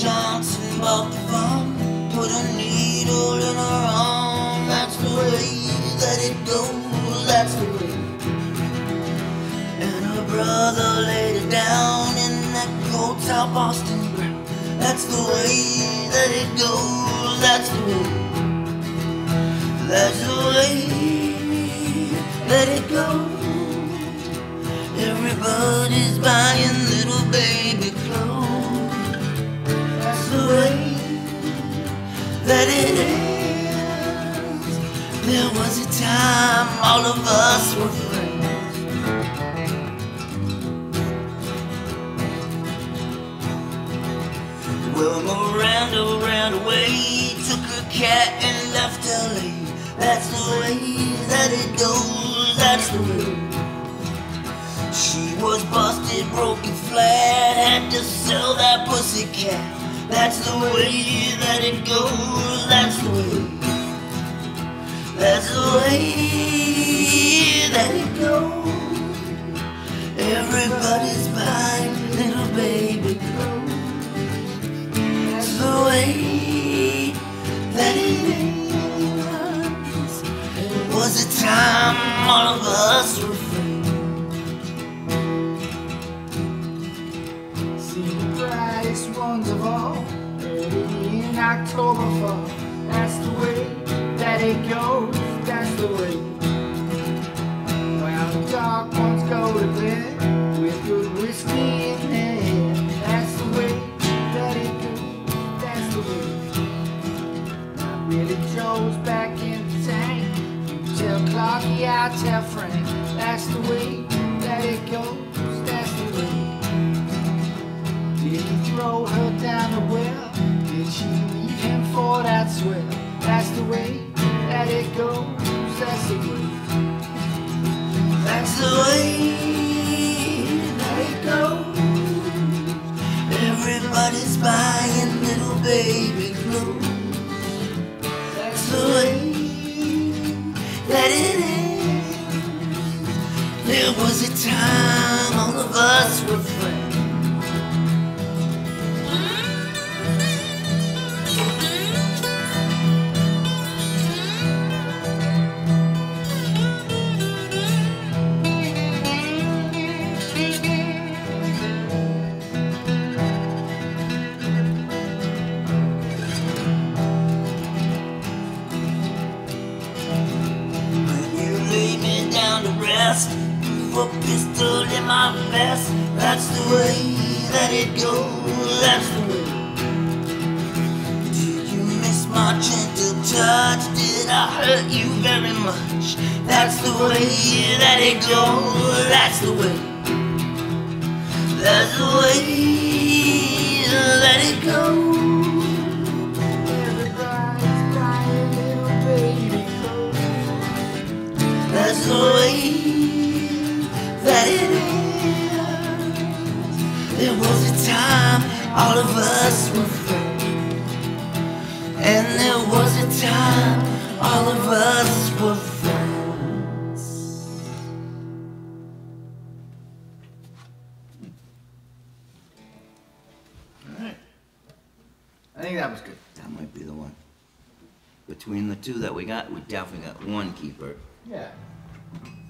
Johnson bought the farm, put a needle in her arm. That's the way that it goes, that's the way. And her brother laid her down in that cold South Boston ground. That's the way that it goes, that's the way. That's the way that it goes. Everybody's buying little baby clothes. That's the way that it is. There was a time all of us were friends. Well, Miranda ran away, took her cat and left LA. That's the way that it goes, that's the way. She was busted, broken flat, had to sell that pussycat. That's the way that it goes, that's the way. That's the way that it goes. Everybody's buying little baby clothes. That's the way that it is. It was a time all of us were friends. See the brightest ones of all, early in October fall. That's the way that it goes, that's the way. While the dark ones go to bed with good whiskey in their head. That's the way that it goes, that's the way. Now Billy Joe's back in the tank. You tell Clarky, I tell Frank. That's the way that it goes, that's the way. Did he throw her down the well? Did she leave him for that swell? That's the way that it goes, that's the way. That's the way that it goes. Everybody's buying little baby clothes. That's the way that it is. There was a time all of us were friends. Move a pistol in my vest. That's the way that it goes, that's the way. Did you miss my gentle touch? Did I hurt you very much? That's the way that it goes, that's the way. That's the way that it goes. Everybody's buying little baby clothes. That's the way that it is. There was a time all of us were friends. And there was a time all of us were friends. Alright. I think that was good. That might be the one. Between the two that we got, we definitely got one keeper. Yeah.